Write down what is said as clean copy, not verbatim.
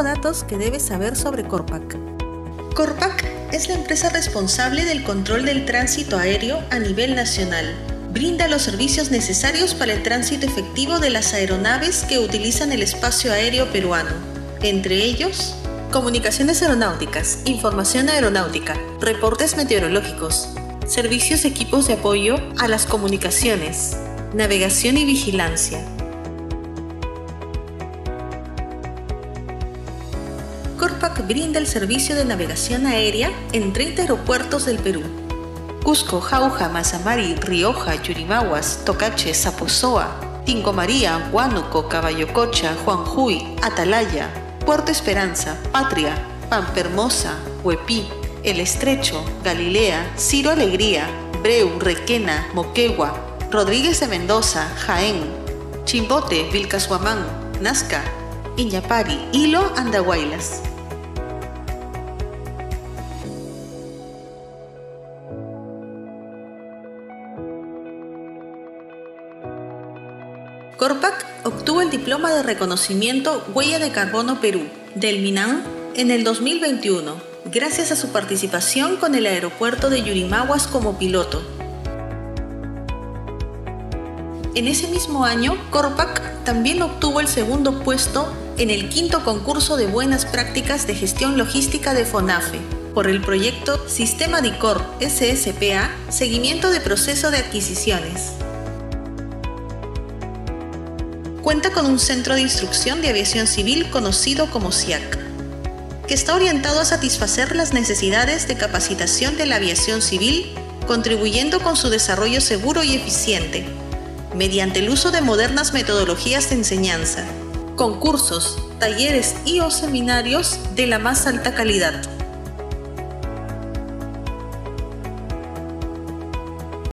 5 datos que debes saber sobre Corpac. Corpac es la empresa responsable del control del tránsito aéreo a nivel nacional. Brinda los servicios necesarios para el tránsito efectivo de las aeronaves que utilizan el espacio aéreo peruano. Entre ellos, comunicaciones aeronáuticas, información aeronáutica, reportes meteorológicos, servicios equipos de apoyo a las comunicaciones, navegación y vigilancia. Corpac brinda el servicio de navegación aérea en 30 aeropuertos del Perú: Cusco, Jauja, Mazamari, Rioja, Yurimaguas, Tocache, Saposoa, Tingo María, Huánuco, Caballococha, Juanjuy, Atalaya, Puerto Esperanza, Patria, Pampermosa, Huepí, El Estrecho, Galilea, Ciro Alegría, Breu, Requena, Moquegua, Rodríguez de Mendoza, Jaén, Chimbote, Vilcashuamán, Nazca, Iñapari, Hilo, Andahuaylas. Corpac obtuvo el diploma de reconocimiento Huella de Carbono Perú del MINAM en el 2021, gracias a su participación con el aeropuerto de Yurimaguas como piloto. En ese mismo año, Corpac también obtuvo el segundo puesto en el 5º concurso de buenas prácticas de gestión logística de FONAFE por el proyecto Sistema DICOR SSPA, Seguimiento de Proceso de Adquisiciones. Cuenta con un centro de instrucción de aviación civil conocido como CIAC, que está orientado a satisfacer las necesidades de capacitación de la aviación civil, contribuyendo con su desarrollo seguro y eficiente, mediante el uso de modernas metodologías de enseñanza, concursos, talleres y o seminarios de la más alta calidad.